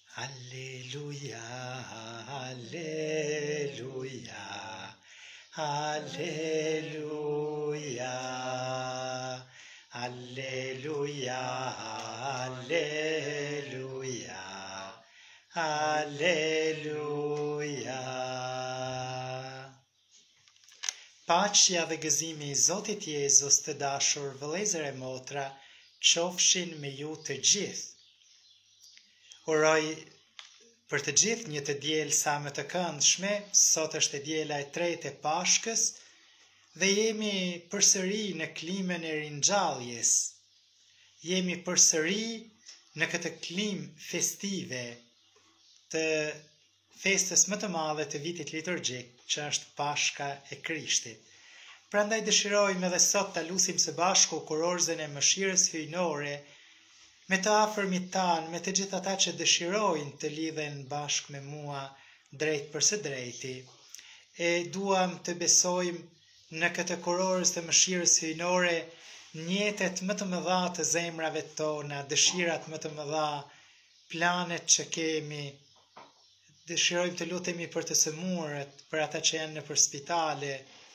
Alleluia, alleluia, alleluia, alleluia, alleluia, alleluia. Paqja dhe gëzimi I Zotit Jezus të dashur, vëllezër e motra, qofshin me ju të gjithë. Uroj për të gjithë një të diel sa më të këndshme. Sot është e diela e tretë e Pashkës dhe jemi përsëri në klimën e ringjalljes. Jemi përsëri në këtë klimë festive të festës më të madhe të vitit liturgjik, që është Pashka e Krishtit. Prandaj dëshirojmë edhe sot ta lusim së bashku kurorëzën e mëshirës hyjnore me të afërmit tanë, me të gjithë ata që dëshirojnë të lidhen bashkë me mua drejt për së drejti. E duam të besojmë në këtë kurorës të mëshirës hyjnore njetet më të mëdha të zemrave tona, dëshirat më të mëdha, planet që kemi. Dëshirojmë të lutemi për të sëmurët, për ata që janë nëpër spitale.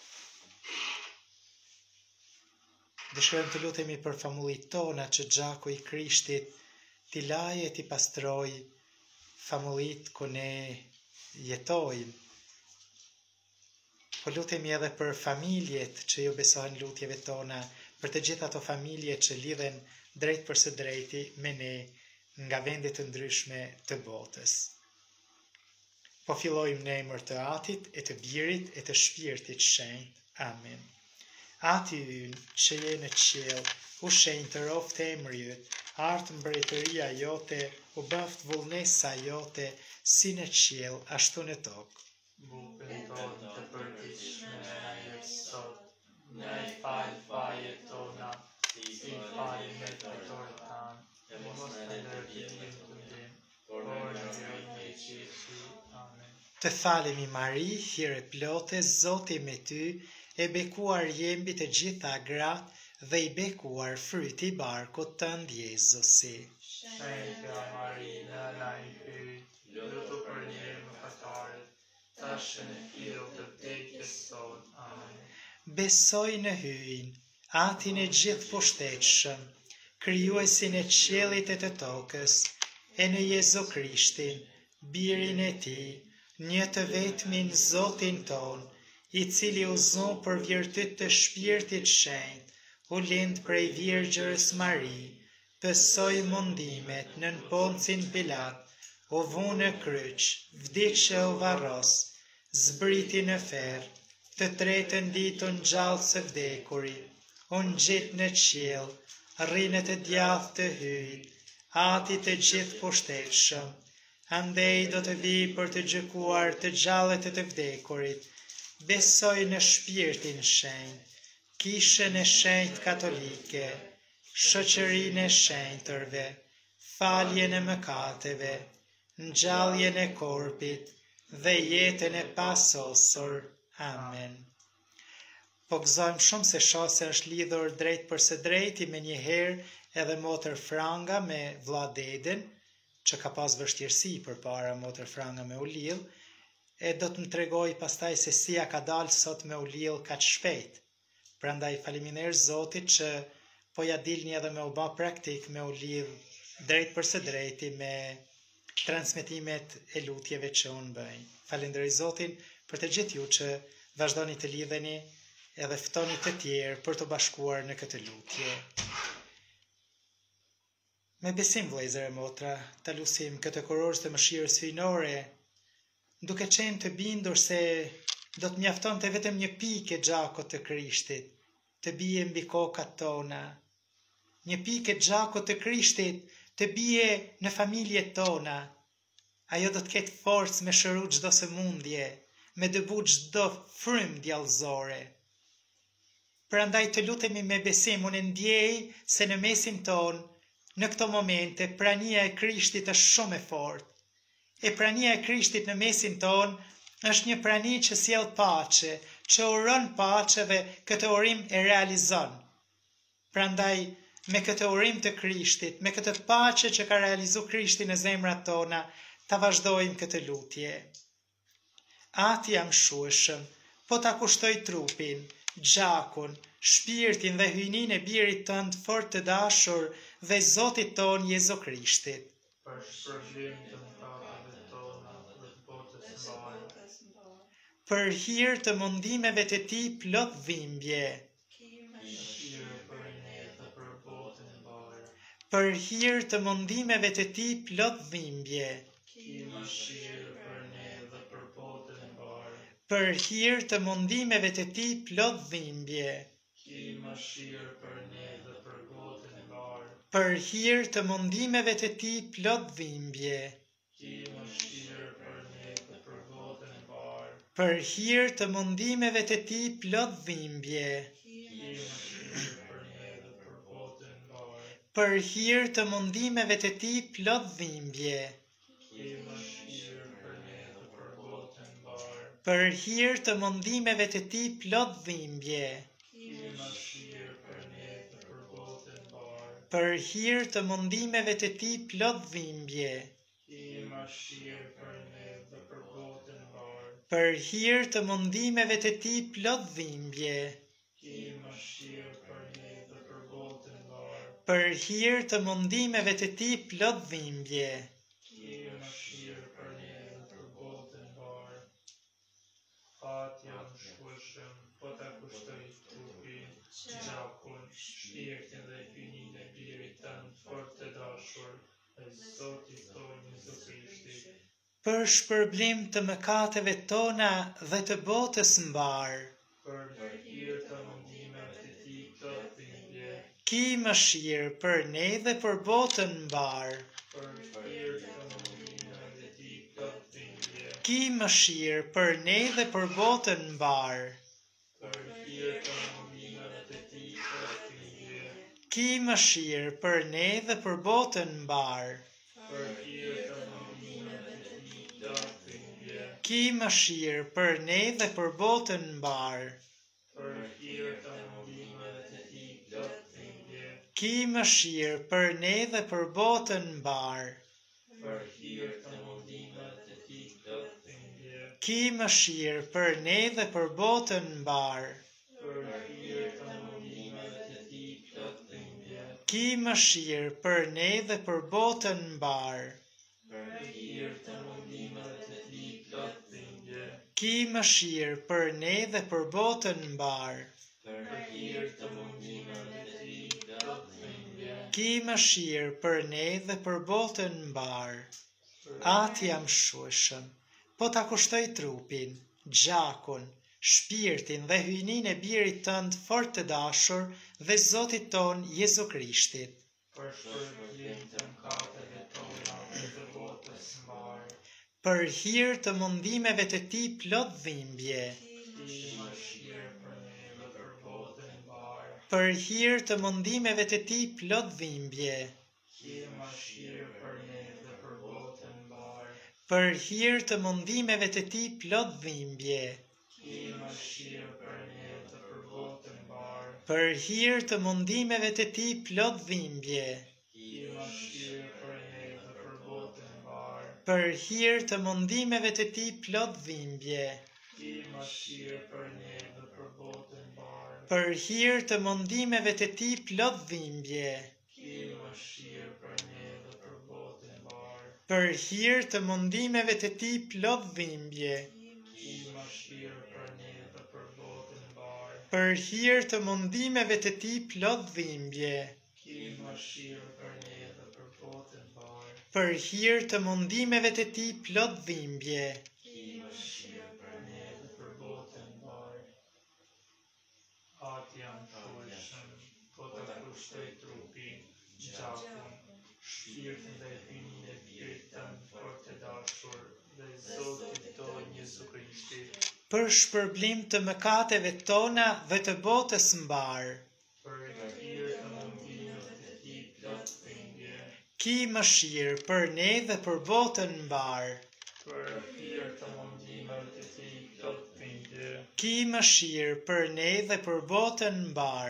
Dëshirojmë të lutemi për famullit tona që gjaku I Krishtit t'i laje t'i pastroj famullit ku ne jetojmë. Po lutemi edhe për familjet që ju besohen lutjeve tona, për të gjitha ato familje që lidhen drejt për së drejti me ne nga vendet të ndryshme të botës. Po fillojmë në emër të Atit e të Birit e të Shpirtit Shenjtë. Amen. Ati ynë që je në qiell, u shenjë të roft emri yt, art mbretëria jote, u bëft vullnesa jote, si në qiell, ashtu në tokë. Bukën tonë të përditshme na jep sot, na I fal fajet tona, si falim me drejtorët tanë, e mos na ndërhyjë në tundim, por na ruaj nga I keqi. Amen. Të falemi Mari, hire plote, Zoti me ty, e bekuar jembi të gjitha gratë dhe I bekuar fryti I barkut tënd Jezusi. Shenjta Mari, nëna I hyjt, lutu për ne mëkatarët, tash në fill të vdekjes tonë. Amen. Besoj në hyjin, Atin e gjithë pushtetshëm, krijuesin e qiellit e të tokës, e në Jezu Krishtin, birin e Tij, një të vetmin Zotin ton, I cili u zon për virtyt të Shpirtit Shenjtë, u lind prej Virgjës Mari, pësoi mundimet nën Poncin Pilat, u vu në kryq, vdiqe u varros, zbriti në ferr, të tretën ditë u ngjall së vdekurit, u ngjit në qiell, rri në të djathtë të hyjt, Ati të gjithë pushtetshëm, andej do të vi për të gjykuar të gjallët e të vdekurit. Besoj në Shpirtin Shenjtë, kishën e shenjtë katolike, shoqërinë e shenjtërve, faljen e mëkateve, ngjalljen e korpit dhe jetën e pasosur. Amen. Po gëzojmë shumë se shoqja është lidhur drejt për së drejti me një herë edhe motër Franga me vlla Dedën, që ka pas vështirësi përpara motër Franga me u lidh, e do të më tregoj pastaj se si ja ka dalë sot me u lidh kaq shpejt. Prandaj faleminderit Zotit që po ja dilni edhe me u bë praktik me u lidh drejt për së drejti me transmetimet e lutjeve që unë bëj. Falenderoj Zotin për të gjithë ju që vazhdoni të lidheni edhe ftoni të tjerë për të bashkuar në këtë lutje. Me besim vëllezër e motra, ta lusim këtë kurorës të mëshirës hyjnore, duke qenë të bindur se do të mjaftonte vetëm një pikë e gjakut të Krishtit, të bie mbi kokat tona. Një pikë e gjakut të Krishtit të bie në familjet tona. Ajo do të ketë forcë me shëru çdo sëmundje, me dëbu çdo frym djallëzore. Prandaj të lutemi me besim, unë ndjej se në mesin ton, në këto momente, prania e Krishtit është shumë e fortë. E prania e Krishtit në mesin ton është një prani që sjell paqe, që uron paqe dhe këtë urim e realizon. Prandaj, me këtë urim të Krishtit, me këtë paqe që ka realizu Krishti në zemrat tona, ta vazhdojmë këtë lutje. Ati jam shueshëm, po ta kushtoj trupin, gjakun, shpirtin dhe hyjnin e birit tënd fort të dashur dhe Zotit ton Jezu Krishtit. Për shpërblim të mëkateve tona dhe të botës së mbarë. Për hir të mundimeve të tij plot dhimbje. Mëshirë për ne dhe për botën e mbarë. Për hir të mundimeve të tij plot dhimbje. Mëshirë për ne dhe për botën e mbarë. Për hir të mundimeve të tij plot dhimbje. Mëshirë për ne dhe për botën e mbarë. Për hir të mundimeve të tij plot dhimbje. Mëshirë për ne dhe për botën e mbarë. Për hir të mundimeve të tij plot dhimbje. Mëshirë për ne dhe për botën e mbarë. Për hir të mundimeve të tij plot dhimbje. Mëshirë për ne dhe për botën e mbarë. Për hir të mundimeve të tij plot dhimbje. Mëshirë për ne dhe për botën e mbarë. Për hir të mundimeve të tij plot dhimbje. Mëshirë për ne dhe për botën e mbarë. Për hir të mundimeve të tij plot dhimbje. Mëshirë për ne dhe për botën e mbarë. Për hir të mundimeve të tij plot dhimbje. Mëshirë për ne dhe për botën e mbarë. Ati jam shueshëm, po ta kushtoj trupin, gjakun, shpirtin dhe hyjnin e birit tënd fort të dashur dhe Zotit ton Jezu Krishtit. Për shpërblim të mëkateve tona dhe të botës mbarë. Për hir të mundimeve të tij plot dhimbje. Ki mëshirë për ne dhe për botën mbarë. Për hir të mundimeve të tij plot dhimbje. Ki mëshirë për ne dhe për botën mbarë. Për hir të mundimeve të tij plot dhimbje. Ki mëshirë për ne dhe për botën mbarë. Për hir të mundimeve të tij plot dhimbje. Ki mëshirë për ne dhe për botën mbarë. Për hir të mundimeve të tij plot dhimbje. Ki mëshirë për ne dhe për botën mbarë. Për hir të mundimeve të tij plot dhimbje. Ki mëshirë për ne dhe për botën mbarë. Për hir të mundimeve të tij plot dhimbje. Ki mëshirë për ne dhe për botën mbarë. Për hir të mundimeve të tij plot dhimbje. Ki mëshirë për ne dhe për botën mbarë. Për hir të mundimeve të tij plot dhimbje. Ki mëshirë për ne dhe për botën mbarë. Ati jam shueshëm, po ta kushtoj trupin, gjakun, shpirtin dhe hyjnin e birit tënd fort të dashur dhe Zotit ton Jezu Krishtit. Për shpërblim të mëkateve tona dhe të botës së mbarë. Për hir të mundimeve të tij plot dhimbje. Mëshirë për ne dhe për botën e mbarë. Për hir të mundimeve të tij plot dhimbje. Mëshirë për ne dhe për botën e mbarë. Për hir të mundimeve të tij plot dhimbje. Mëshirë për ne dhe për botën e mbarë. Për hir të mundimeve të tij plot dhimbje. Mëshirë për ne dhe për botën e mbarë. Për hir të mundimeve të tij plot dhimbje. Mëshirë për ne dhe për botën e mbarë. Për hir të mundimeve të tij plot dhimbje. Mëshirë për ne dhe për botën e mbarë. Për hir të mundimeve të tij plot dhimbje. Mëshirë për ne dhe për botën e mbarë. Për hir të mundimeve të tij plot dhimbje. Mëshirë për ne dhe për botën e mbarë. Për hir të mundimeve të tij plot dhimbje. Mëshirë për ne dhe për botën e mbarë. Ati jam shueshëm, po ta kushtoj trupin, gjakun, shpirtin dhe hyjnin e birit tënd fort të dashur dhe Zotit ton Jezu Krishtit. Për shpërblim të mëkateve tona dhe të botës mbarë. Për hir të mundimeve të tij plot dhimbje. Ki mëshirë për ne dhe për botën mbarë. Për hir të mundimeve të tij plot dhimbje. Ki mëshirë për ne dhe për botën mbarë.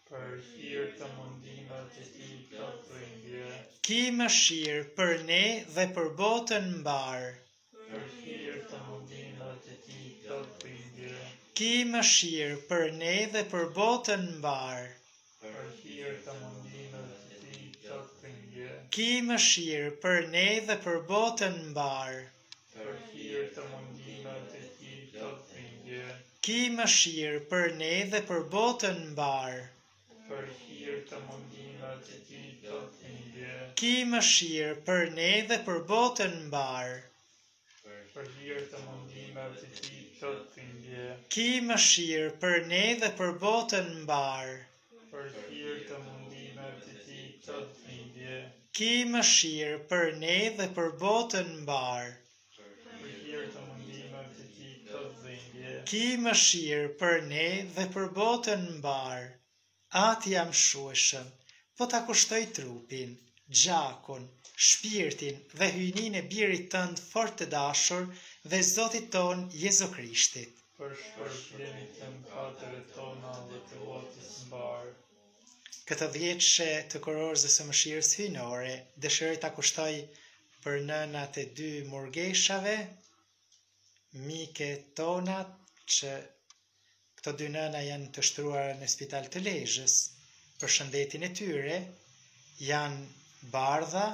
për hir të mundimet e tij plot dhimbje, Ki mëshirë për ne dhe për botën mbar. për hir të mundimet e tij plot dhimbje, Ki mëshirë për ne dhe për botën mbar. për hir të mundimet e tij plot dhimbje, Ki mëshirë për ne dhe për botën mbar. për hir të mundimet e tij plot dhimbje, Ki mëshirë për ne dhe për botën mbar. për hir të mundimet e tij plot dhimbje, Ki mëshirë për ne dhe për botën mbar. për hir të mundimet e tij plot dhimbje, Ki mëshirë për ne dhe për botën mbar. për hir të mundimet e tij plot dhimbje, Ki mëshirë për ne dhe për botën mbar. për hir të mundimet e tij plot dhimbje, Ki mëshirë për ne dhe për botën mbar. Ati jam shueshëm, po ta kushtoj trupin, gjakun, shpirtin dhe hyjnin e birit tënd fort të dashur dhe Zotit ton Jezu Krishtit. për shpërblimit të mëkateve tona dhe të botës mbar. Këtë dhjetëshe të Kurorëzës së Mëshirës Hyjnore, dëshiroj ta kushtoj për nënat e 2 murgeshave, mike tonat, që këto 2 nëna janë të shtruar në Spital të Lezhës, për shëndetin e tyre, janë Bardha,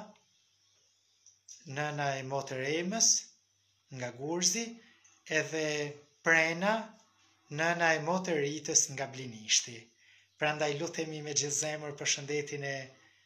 nëna e motër Emës, nga Gurzi, edhe Prena, nëna e motër Ritës nga Blinishti. Prandaj lutemi me gjithë zemër për shëndetin e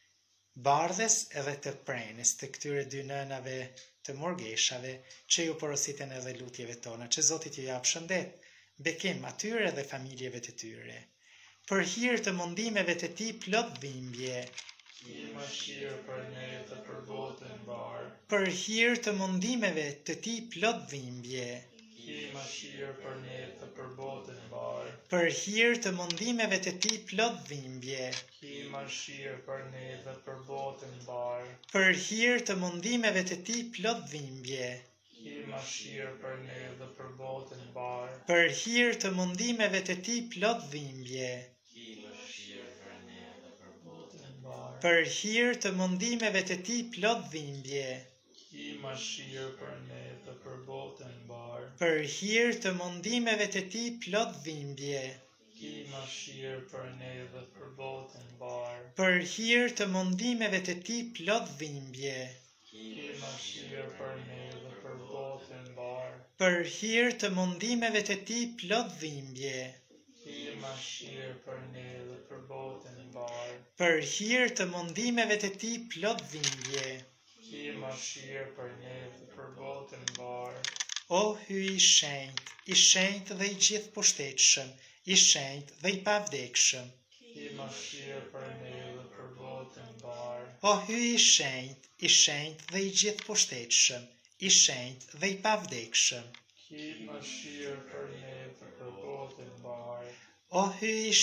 Bardhes edhe të Prenës, të këtyre 2 nënave të murgeshave, që ju porositen edhe lutjeve tona, që Zotit ju jap shëndet, bekim atyre dhe familjeve të tyre. Për hir të mundimeve të tij plot dhimbje, Ki mëshirë për ne dhe për botën mbar. për hir të mundimeve të tij plot dhimbje, Ki mëshirë për ne dhe për botën mbar. për hir të mundimeve të tij plot dhimbje, Ki mëshirë për ne dhe për botën mbar. për hir të mundimeve të tij plot dhimbje, Ki mëshirë për ne dhe për botën mbar. për hir të mundimeve të tij plot dhimbje, Ki mëshirë për ne dhe për botën mbar. për hir të mundimeve të tij plot dhimbje, Ki mëshirë për ne dhe për botën mbar. për hir të mundimeve të tij plot dhimbje, Ki mëshirë për ne dhe për botën mbar. për hir të mundimeve të tij plot dhimbje, Ki mëshirë për ne dhe për botën mbar. për hir të mundimeve të tij plot dhimbje, Ki mëshirë për ne dhe për botën mbar. për hir të mundimeve të tij plot dhimbje. Ki mëshirë për ne dhe për botën mbar. O hyj i shenjtë dhe i gjithë pushtetshëm, i shenjtë dhe i pavdekshëm. Ki mëshirë për ne dhe për botën mbar. O hyj i shenjtë dhe i gjithë pushtetshëm, i shenjtë dhe i pavdekshëm. Ki mëshirë për ne dhe për botën mbar. O hyj i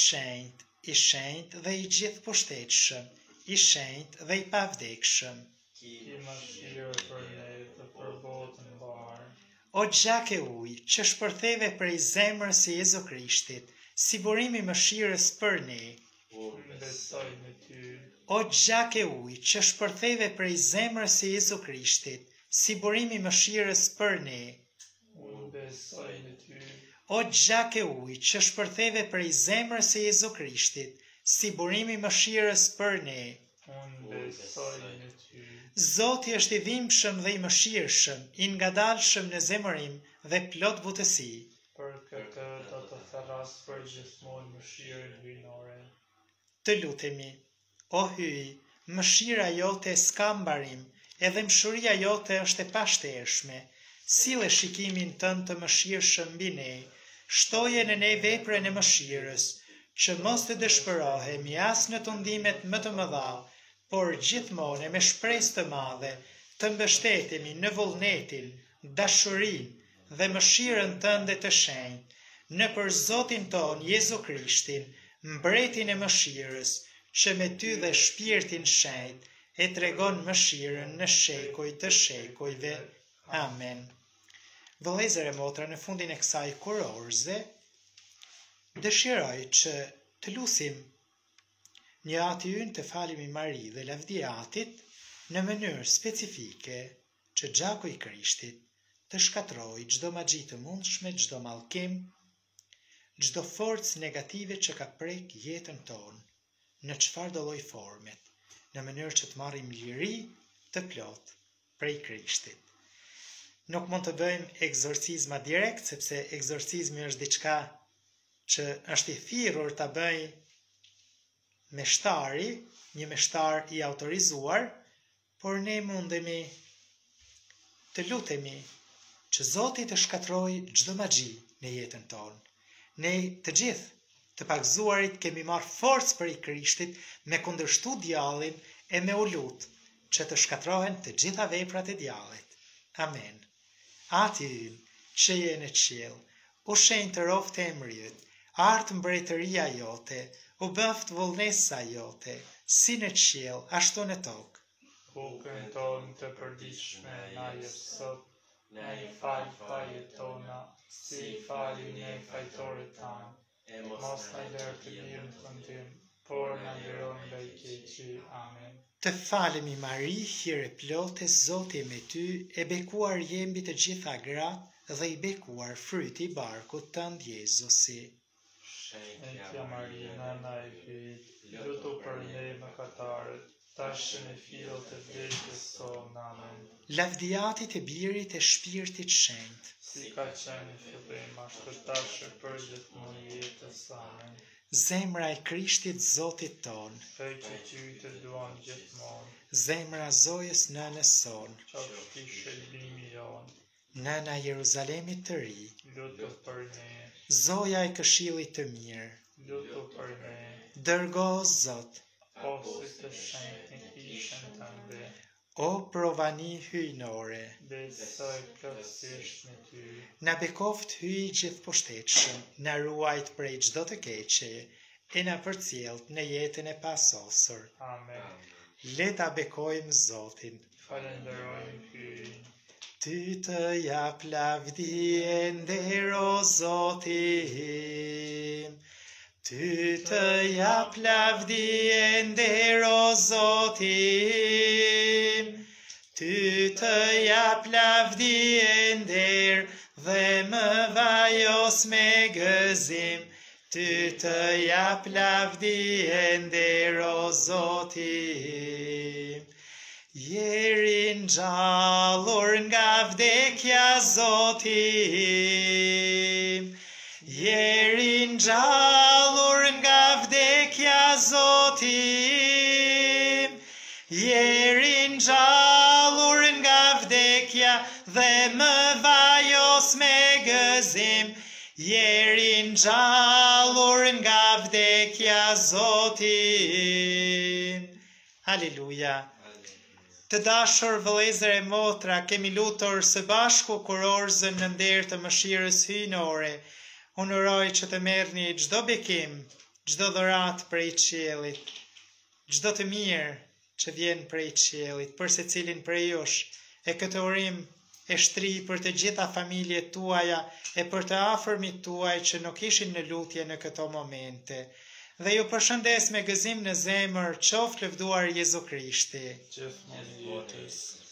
shenjtë dhe i gjithë pushtetshëm, i shenjtë dhe i pavdekshëm. Ki mëshirë për ne dhe për botën mbar. O gjak e ujë që shpërtheve prej zemrës së Jezu Krishtit, si burimi i mëshirës për ne. Unë besoj në ty. O gjak e ujë që shpërtheve prej zemrës së Jezu Krishtit, si burimi i mëshirës për ne. Unë besoj në ty. O gjak e ujë që shpërtheve prej zemrës së Jezu Krishtit, si burimi i mëshirës për ne. Unë besoj në ty. Zoti është i dhimbshëm dhe i mëshirshëm, i ngadalshëm në zemërim dhe plot butësi. Për këtë do të therras për gjithmonë mëshirën hyjnore. Të lutemi, o hyj, mëshira jote s'ka mbarim, edhe mshuria jote është e pashtershme. Sille shikimin tënd të mëshirshëm mbi ne, shtoje në ne veprën e mëshirës, që mos të dëshpërohemi as në tundimet më të mëdha, por gjithmonë me shpresë të madhe të mbështetemi në vullnetin, dashurinë dhe mëshirën tënde të shenjtë, në për Zotin ton Jezu Krishtin, mbretin e mëshirës, që me ty dhe shpirtin shenjtë e tregon mëshirën në shekuj të shekujve. Amen. Vëllezër e motra, në fundin e kësaj kurorëze, dëshiroj që të lusim Një ati ynë të falemi Mari dhe lavdiatit në mënyrë specifike që gjaku i Krishtit të shkatroj çdo magji të mundshme, çdo mallkim, çdo forcë negative që ka prek jetën tonë në çfarëdo lloj formet, në mënyrë që të marrim liri të plot prej Krishtit. Nuk mund të bëjmë egzorcizma direkt, sepse egzorcizmi është diçka që është i thirrur ta bëj meshtari, një meshtar i autorizuar, por ne mundemi të lutemi që Zoti të shkatrojë çdo magji në jetën tonë. Ne të gjithë të pagzuarit kemi marrë forcë prej Krishtit me kundërshtu djallin e me u lut që të shkatrohen të gjitha veprat e djallit. Amen. Ati ynë, që je në qiell, u shenjë të roftë emri yt, artë mbretëria jote, u bëft vullnesa jote, si në qiell, ashtu në tokë. Bukën tonë të përditshme na jep sot, ne i fal fajet tona, si i falim ne fajtorët tanë, e mos na lër të mirë në fundim, por na liron nga i keqi. Amen. Të falemi Mari, hire plote, Zoti me ty, e bekuar jembi të gjitha gratë dhe i bekuar fryti i barkut tënd Jezusi. Shenjtja Marina na e hyjt, lutu për ne mëkatarët, tash në fillë të vdekjes sonë. Amen. Lavdiatit e Birit e Shpirtit Shenjtë, Si ka qenë fillim, ashtu tash e për gjithmonë jetës. Amen. zemra e Krishtit Zotit ton, Fej që ty të duan gjithmonë, zemra Zojës nënës son, qofti shërbimi jonë, nëna Jeruzalemit të ri, lutu për ne, Zoja e këshillit të mirë, lutu për ne, dërgo Zot, ose të shenjtë në kishën tënde, o provani hyjnore, besoj plotësisht në ty, na bekoft hyj gjithpostetshëm, na ruajt prej çdo të keqe, e na përcjellt në jetën e pasosur. Amen. Le ta bekojmë Zotin. Falenderojmë hyjnë, Ty të jap lavdi e nder o Zoti im. Ty të jap lavdi e nder o Zoti im. Ty të jap lavdi e nder dhe më vajos me gëzim. Ty të jap lavdi e nder o Zoti im. Jeri ngjallur nga vdekja Zoti im. Jeri ngjallur nga vdekja Zoti im. Jeri ngjallur nga vdekja dhe më vajos me gëzim. Jeri ngjallur nga vdekja Zoti im. Haleluja. Të dashur vëllezër e motra, kemi lutur së bashku kurorzën në nder të mëshirës hyjnore. Unë uroj që të merrni çdo bekim, çdo dhuratë prej qiellit, çdo të mirë që vjen prej qiellit, për secilin prej jush, e këtë urim e shtri për të gjitha familjet tuaja e për të afërmit tuaj që nuk ishin në lutje në këto momente. Dhe ju përshëndes me gëzim në zemër, qoftë lëvduar Jezu Krishti. gjithmonë jetës.